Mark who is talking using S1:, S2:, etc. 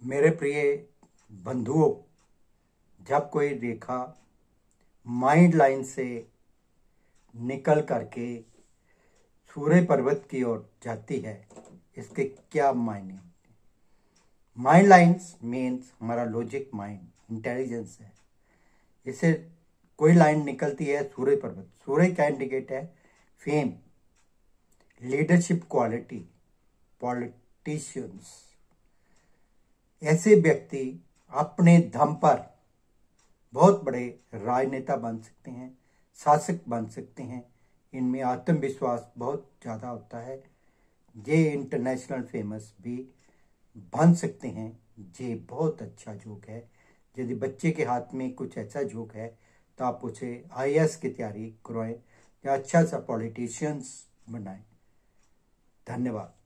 S1: मेरे प्रिय बंधुओं, जब कोई रेखा माइंड लाइन से निकल करके सूर्य पर्वत की ओर जाती है, इसके क्या मायने? माइंड लाइन्स मीन्स हमारा लॉजिक माइंड, इंटेलिजेंस है। इससे कोई लाइन निकलती है सूर्य पर्वत। सूर्य क्या इंडिकेट है? Fame, leadership quality, politicians. ऐसे व्यक्ति अपने दम पर बहुत बड़े राजनेता बन सकते हैं, शासक बन सकते हैं। इनमें आत्मविश्वास बहुत ज़्यादा होता है। ये इंटरनेशनल फेमस भी बन सकते हैं। ये बहुत अच्छा जोक है। यदि बच्चे के हाथ में कुछ ऐसा जोक है तो आप उसे IAS की तैयारी करवाएं या अच्छा सा पॉलिटिशियंस बनाएं। धन्यवाद।